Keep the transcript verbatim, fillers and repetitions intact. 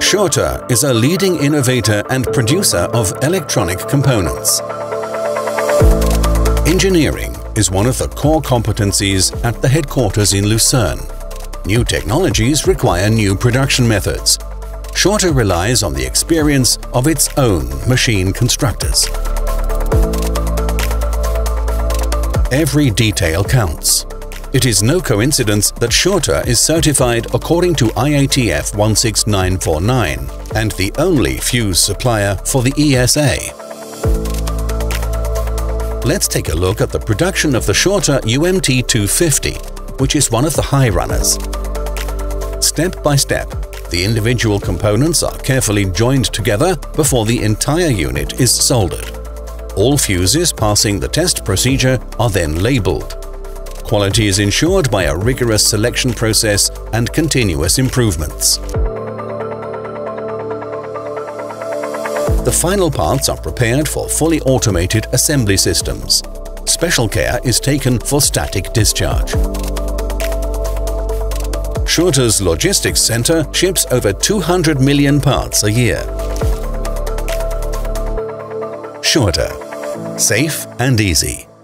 SCHURTER is a leading innovator and producer of electronic components. Engineering is one of the core competencies at the headquarters in Lucerne. New technologies require new production methods. SCHURTER relies on the experience of its own machine constructors. Every detail counts. It is no coincidence that SCHURTER is certified according to I A T F one six nine four nine and the only fuse supplier for the E S A. Let's take a look at the production of the SCHURTER U M T two fifty, which is one of the high runners. Step by step, the individual components are carefully joined together before the entire unit is soldered. All fuses passing the test procedure are then labeled. Quality is ensured by a rigorous selection process and continuous improvements. The final parts are prepared for fully automated assembly systems. Special care is taken for static discharge. SCHURTER's logistics center ships over two hundred million parts a year. SCHURTER. Safe and easy.